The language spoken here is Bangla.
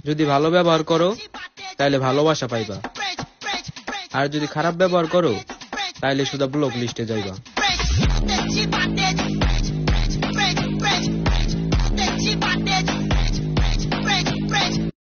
যদি ভালো ব্যবহার করো তাহলে ভালোবাসা পাইবা, আর যদি খারাপ ব্যবহার করো তাহলে শুধু ব্লক লিস্টে যাইবা।